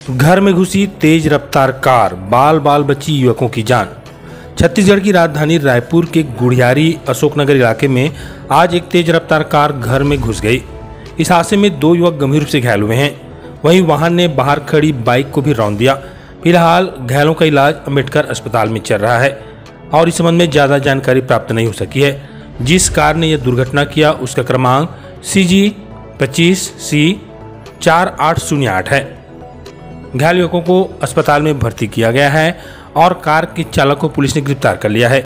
घर में घुसी तेज रफ्तार कार, बाल बाल बची युवकों की जान। छत्तीसगढ़ की राजधानी रायपुर के गुढ़ियारी अशोकनगर इलाके में आज एक तेज रफ्तार कार घर में घुस गई। इस हादसे में 2 युवक गंभीर रूप से घायल हुए हैं। वहीं वाहन ने बाहर खड़ी बाइक को भी रौंद दिया। फिलहाल घायलों का इलाज अंबेडकर अस्पताल में चल रहा है और इस संबंध में ज्यादा जानकारी प्राप्त नहीं हो सकी है। जिस कार ने यह दुर्घटना किया उसका क्रमांक CG25C 4808 है। घायल युवकों को अस्पताल में भर्ती किया गया है और कार के चालक को पुलिस ने गिरफ्तार कर लिया है।